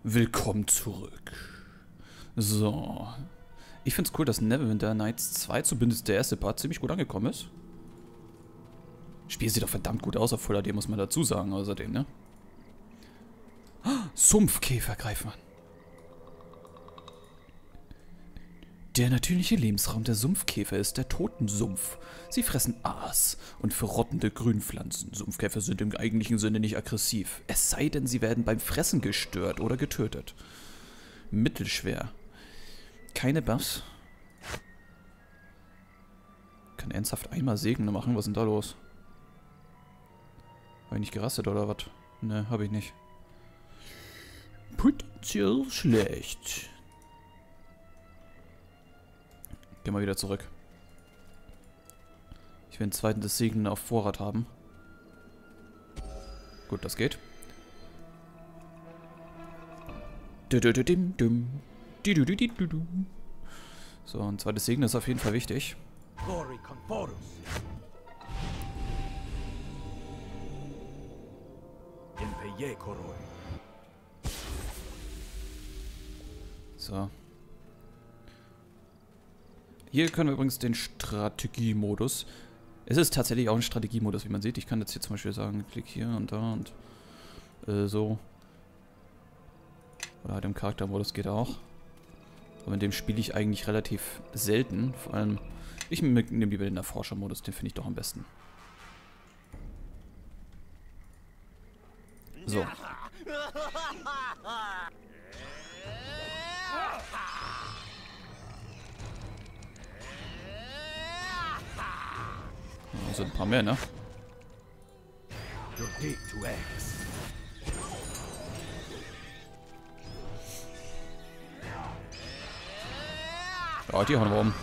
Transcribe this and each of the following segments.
Willkommen zurück. So. Ich find's cool, dass Neverwinter Nights 2, zumindest der erste Part, ziemlich gut angekommen ist. Das Spiel sieht doch verdammt gut aus auf Full HD, muss man dazu sagen, außerdem, ne? Sumpfkäfer greifen an. Der natürliche Lebensraum der Sumpfkäfer ist der Totensumpf. Sie fressen Aas und verrottende Grünpflanzen. Sumpfkäfer sind im eigentlichen Sinne nicht aggressiv. Es sei denn, sie werden beim Fressen gestört oder getötet. Mittelschwer. Keine Buffs. Kann ernsthaft einmal Segne machen? Was ist denn da los? War ich nicht gerastet oder was? Ne, hab ich nicht. Potenziell schlecht. Geh mal wieder zurück. Ich will einen zweiten des Segnen auf Vorrat haben. Gut, das geht. So, ein zweites Segen ist auf jeden Fall wichtig. So. Hier können wir übrigens den Strategiemodus. Es ist tatsächlich auch ein Strategiemodus, wie man sieht. Ich kann jetzt hier zum Beispiel sagen, klick hier und da und so. Oder halt im Charaktermodus geht auch. Aber in dem spiele ich eigentlich relativ selten. Vor allem, ich nehme lieber den Erforschermodus, den finde ich doch am besten. So. Das sind ein paar mehr, ne? Ja, die hauen wir um.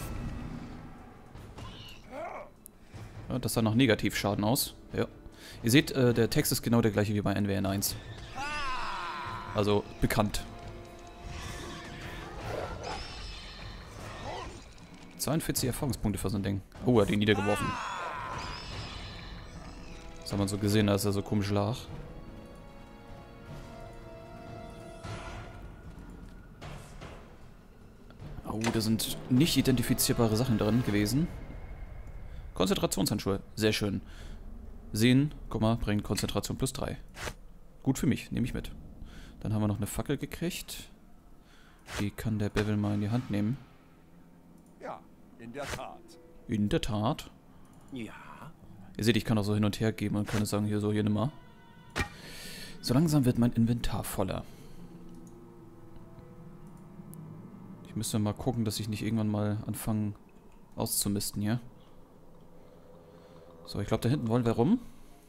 Ja, das sah nach Negativschaden aus. Ja. Ihr seht, der Text ist genau der gleiche wie bei NWN 1. Also bekannt. 42 Erfahrungspunkte für so ein Ding. Oh, er hat ihn niedergeworfen. Das hat man so gesehen, dass er so komisch lag. Oh, da sind nicht identifizierbare Sachen drin gewesen. Konzentrationshandschuhe. Sehr schön. Sehen, guck mal, bringt Konzentration plus 3. Gut für mich, nehme ich mit. Dann haben wir noch eine Fackel gekriegt. Die kann der Bevel mal in die Hand nehmen. Ja, in der Tat. In der Tat. Ja. Ihr seht, ich kann auch so hin und her geben und kann es sagen, hier so, hier nimm mal. So langsam wird mein Inventar voller. Ich müsste mal gucken, dass ich nicht irgendwann mal anfange auszumisten hier. So, ich glaube, da hinten wollen wir rum.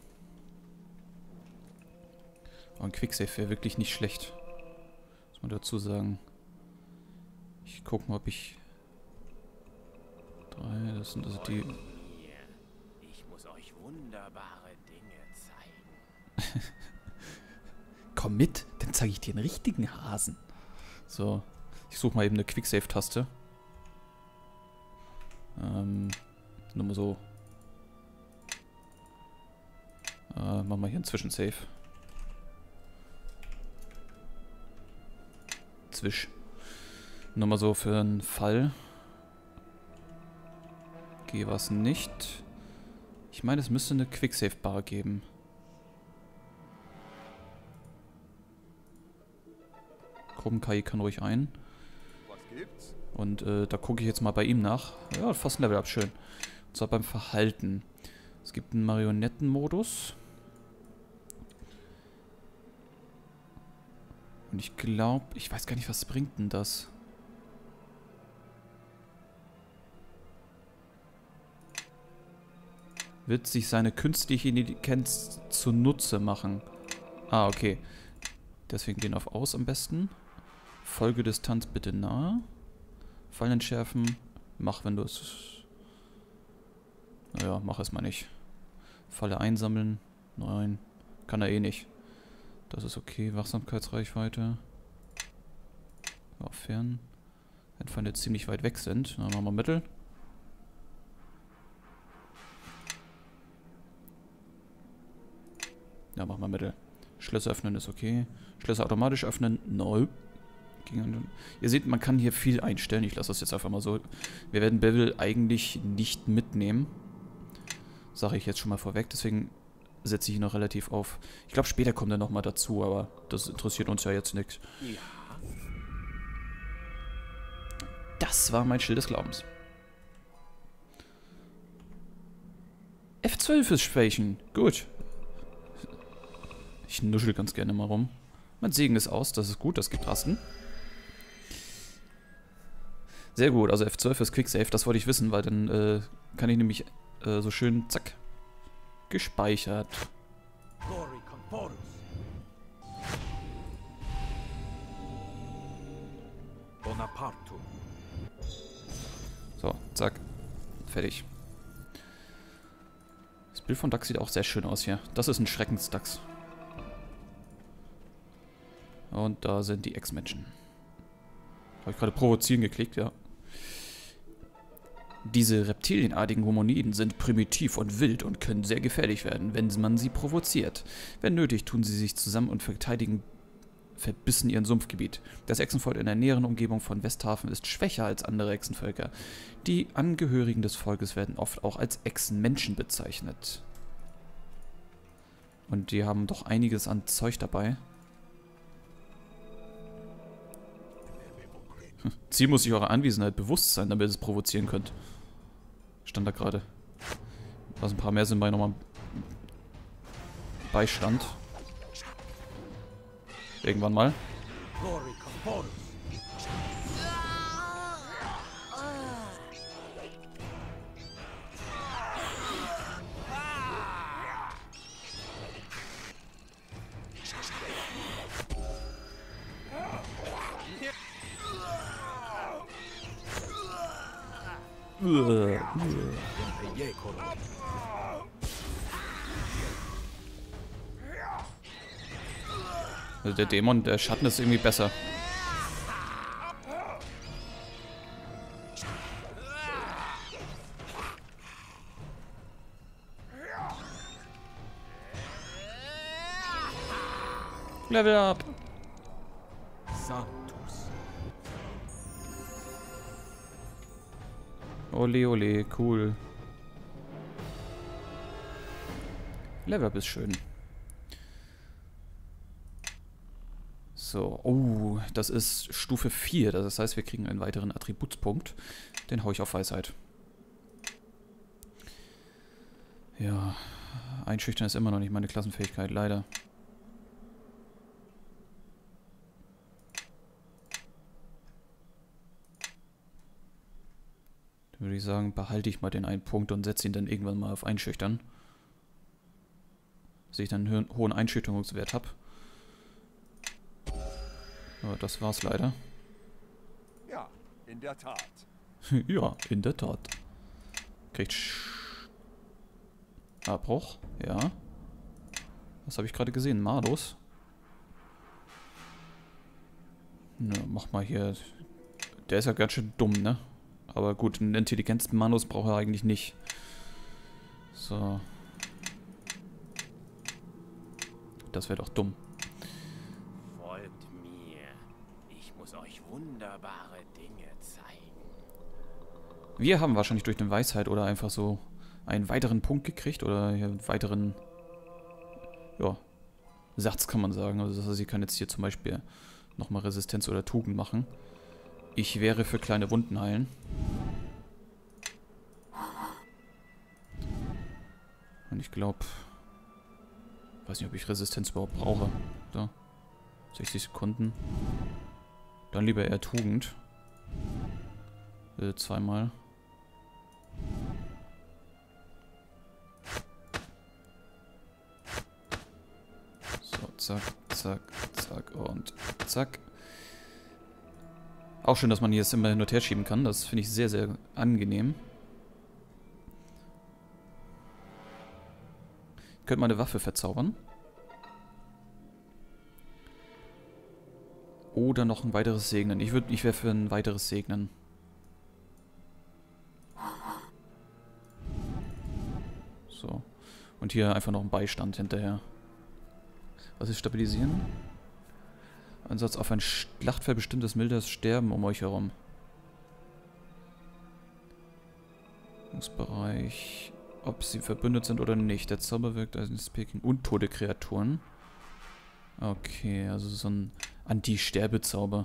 Oh, ein Quicksave wäre wirklich nicht schlecht. Muss man dazu sagen. Ich gucke mal, ob ich... 3, das sind also die... Ich muss euch wunderbare Dinge zeigen. Komm mit, dann zeige ich dir einen richtigen Hasen. So, ich suche mal eben eine Quicksave-Taste. Nur mal so. Machen wir hier einen Zwischensave. Nur mal so für einen Fall. G war es nicht. Ich meine, es müsste eine Quicksave-Bar geben. Gruppen-KI kann ruhig ein. Was gibt's? Und da gucke ich jetzt mal bei ihm nach. Ja, fast ein Level-Up, schön. Und zwar beim Verhalten. Es gibt einen Marionettenmodus. Und ich glaube, ich weiß gar nicht, was bringt denn das? Wird sich seine künstliche Intelligenz zunutze machen. Ah, okay. Deswegen den auf Aus am besten. Folgedistanz bitte nahe. Fallen entschärfen. Mach, wenn du es... Naja, mach es mal nicht. Falle einsammeln. Nein. Kann er eh nicht. Das ist okay. Wachsamkeitsreichweite. Ja, fern. Wenn Feinde ziemlich weit weg sind. Dann machen wir Mittel. Ja, machen wir Mittel. Schlösser öffnen ist okay. Schlösser automatisch öffnen. No. Ihr seht, man kann hier viel einstellen. Ich lasse das jetzt einfach mal so. Wir werden Bevel eigentlich nicht mitnehmen. Sage ich jetzt schon mal vorweg. Deswegen setze ich ihn noch relativ auf. Ich glaube, später kommt er nochmal dazu, aber das interessiert uns ja jetzt nichts. Ja. Das war mein Schild des Glaubens. F12 ist Schwächen. Gut. Ich nuschel ganz gerne mal rum. Mein Segen ist aus, das ist gut, das gibt Rasten. Sehr gut, also F12 ist Quicksave, das wollte ich wissen, weil dann kann ich nämlich so schön, zack, gespeichert. Glory Conforus. Bonapartum. So, zack, fertig. Das Bild von Dax sieht auch sehr schön aus hier. Das ist ein Schreckensdachs. Und da sind die Ex-Menschen. Habe ich gerade provozieren geklickt, ja. Diese reptilienartigen Hominiden sind primitiv und wild und können sehr gefährlich werden, wenn man sie provoziert. Wenn nötig, tun sie sich zusammen und verteidigen verbissen ihren Sumpfgebiet. Das Echsenvolk in der näheren Umgebung von Westhafen ist schwächer als andere Echsenvölker. Die Angehörigen des Volkes werden oft auch als Echsenmenschen bezeichnet. Und die haben doch einiges an Zeug dabei. Ziel muss sich eurer Anwesenheit bewusst sein, damit ihr es provozieren könnt. Stand da gerade. Was ein paar mehr sind bei nochmal Beistand. Irgendwann mal. Glory Conforus. Also der Dämon, der Schatten ist irgendwie besser. Level up! Sanctus. Ole, ole, cool. Level up ist schön. So, oh, das ist Stufe 4. Das heißt, wir kriegen einen weiteren Attributspunkt. Den hau ich auf Weisheit. Ja, einschüchtern ist immer noch nicht meine Klassenfähigkeit, leider. Dann würde ich sagen, behalte ich mal den einen Punkt und setze ihn dann irgendwann mal auf Einschüchtern. Dass ich dann einen hohen Einschüchterungswert habe. Aber das war's leider. Ja, in der Tat. Ja, in der Tat. Kriegt Abbruch, ja. Was habe ich gerade gesehen? Malus. Na, mach mal hier. Der ist ja ganz schön dumm, ne? Aber gut, einen Intelligenz-Manus braucht er eigentlich nicht. So. Das wäre doch dumm. Folgt mir. Ich muss euch wunderbare Dinge zeigen. Wir haben wahrscheinlich durch eine Weisheit oder einfach so einen weiteren Punkt gekriegt oder hier einen weiteren, ja, Satz kann man sagen. Also das heißt, ich kann jetzt hier zum Beispiel nochmal Resistenz oder Tugend machen. Ich wäre für kleine Wunden heilen. Und ich glaube, weiß nicht, ob ich Resistenz überhaupt brauche. So, 60 Sekunden. Dann lieber eher Tugend. Zweimal. So, zack, zack, zack und zack. Auch schön, dass man hier jetzt immer hin und her schieben kann. Das finde ich sehr, sehr angenehm. Ich könnte mal eine Waffe verzaubern. Oder noch ein weiteres Segnen. Ich wäre für ein weiteres Segnen. So. Und hier einfach noch ein Beistand hinterher. Was ist stabilisieren? Ansatz auf ein Schlachtfeld bestimmtes mildes Sterben um euch herum. Bereich, ob sie verbündet sind oder nicht. Der Zauber wirkt als ein Speaking. Untote Kreaturen. Okay, also so ein Anti-Sterbezauber.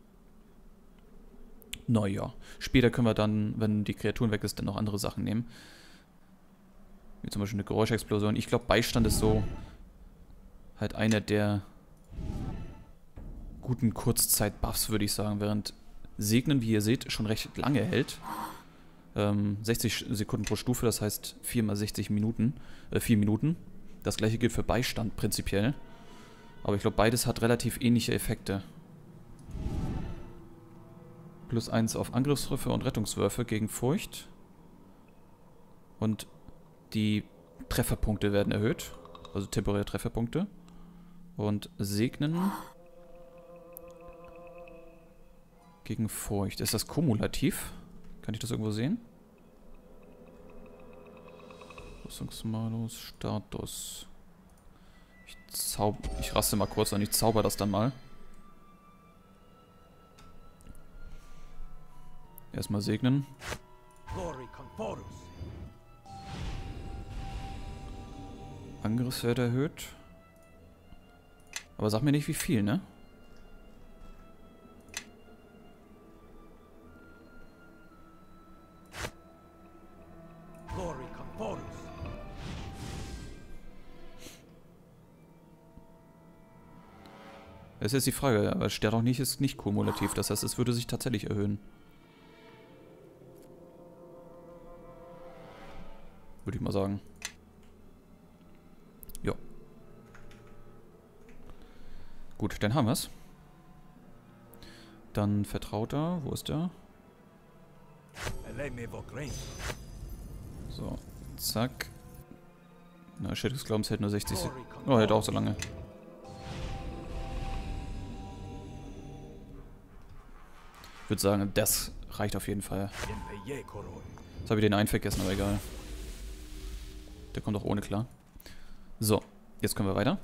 Naja. Später können wir dann, wenn die Kreaturen weg ist, dann noch andere Sachen nehmen. Wie zum Beispiel eine Geräuschexplosion. Ich glaube, Beistand ist so halt einer der guten Kurzzeit-Buffs, würde ich sagen. Während Segnen, wie ihr seht, schon recht lange hält. 60 Sekunden pro Stufe, das heißt 4 mal 60 Minuten. 4 Minuten. Das gleiche gilt für Beistand prinzipiell. Aber ich glaube, beides hat relativ ähnliche Effekte. +1 auf Angriffswürfe und Rettungswürfe gegen Furcht. Und die Trefferpunkte werden erhöht. Also temporäre Trefferpunkte. Und Segnen gegen Furcht. Ist das kumulativ? Kann ich das irgendwo sehen? Rüstungsmalus, Status. Ich raste mal kurz und ich zauber das dann mal. Erstmal segnen. Angriffswert erhöht. Aber sag mir nicht wie viel, ne? Das ist jetzt die Frage, aber Stern auch nicht ist nicht kumulativ, das heißt, es würde sich tatsächlich erhöhen. Würde ich mal sagen. Ja. Gut, dann haben wir es. Dann Vertrauter, wo ist der? So, zack. Na, Schild des Glaubens hält nur 60 Sekunden. Oh, hält auch so lange. Ich würde sagen, das reicht auf jeden Fall. Jetzt habe ich den einen vergessen, aber egal. Der kommt auch ohne klar. So, jetzt können wir weiter.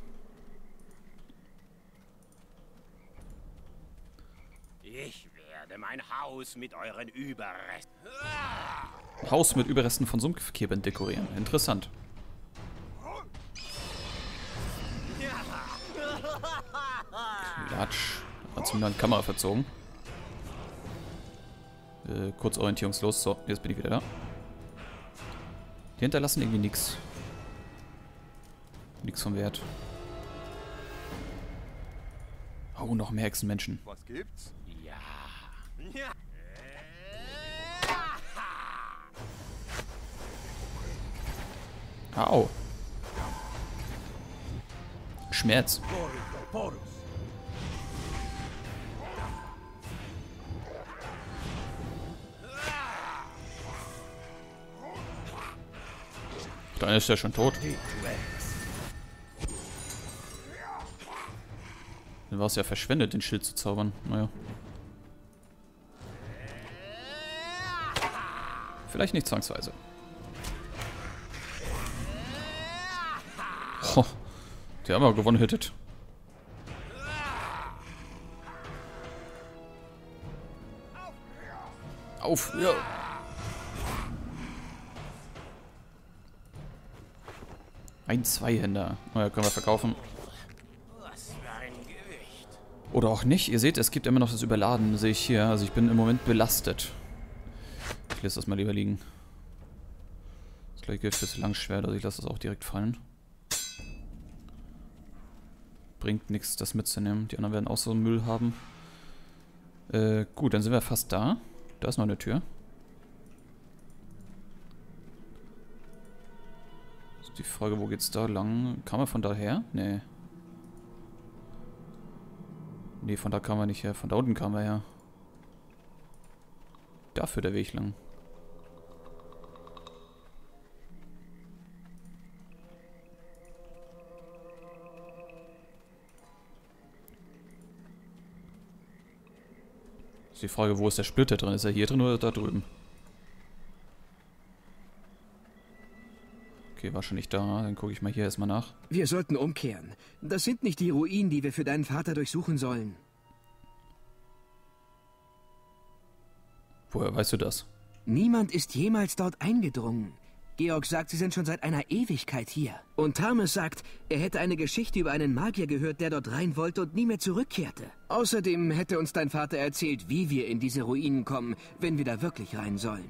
Ich werde mein Haus mit euren Überresten... Haus mit Überresten von Sumpfkebern dekorieren. Interessant. Klatsch. Hat sich mir eine Kamera verzogen. Kurz orientierungslos. So, jetzt bin ich wieder da. Die hinterlassen irgendwie nichts. Nichts von Wert. Oh, noch mehr Hexenmenschen. Was gibt's? Ja. Au. Schmerz. Dann ist er schon tot. Dann war es ja verschwendet, den Schild zu zaubern. Naja. Vielleicht nicht zwangsweise. Oh, die haben aber gewonnen, hittet. Auf, ja. Ein Zweihänder. Naja, können wir verkaufen. Was für ein Gewicht. Oder auch nicht. Ihr seht, es gibt immer noch das Überladen, sehe ich hier. Also ich bin im Moment belastet. Ich lasse das mal lieber liegen. Das gleiche gilt fürs Langschwert, also ich lasse das auch direkt fallen. Bringt nichts, das mitzunehmen. Die anderen werden auch so Müll haben. Gut, dann sind wir fast da. Da ist noch eine Tür. Ist die Frage, wo geht's da lang? Kam er von daher? Nee. Nee, von da kam er nicht her. Von da unten kam er her. Dafür der Weg lang. Ist die Frage, wo ist der Splitter drin? Ist er hier drin oder da drüben? Okay, wahrscheinlich da. Dann gucke ich mal hier erstmal nach. Wir sollten umkehren. Das sind nicht die Ruinen, die wir für deinen Vater durchsuchen sollen. Woher weißt du das? Niemand ist jemals dort eingedrungen. Georg sagt, sie sind schon seit einer Ewigkeit hier. Und Thames sagt, er hätte eine Geschichte über einen Magier gehört, der dort rein wollte und nie mehr zurückkehrte. Außerdem hätte uns dein Vater erzählt, wie wir in diese Ruinen kommen, wenn wir da wirklich rein sollen.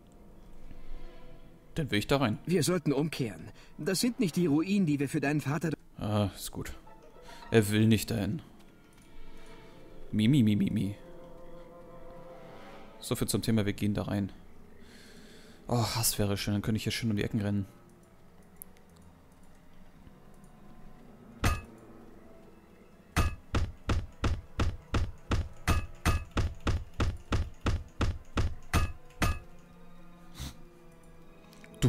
Dann will ich da rein. Wir sollten umkehren. Das sind nicht die Ruinen, die wir für deinen Vater... Ah, ist gut. Er will nicht dahin. Mi. So viel zum Thema, wir gehen da rein. Oh, Hass wäre schön, dann könnte ich hier schön um die Ecken rennen.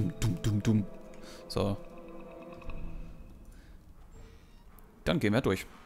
Dumm. So. Dann gehen wir durch.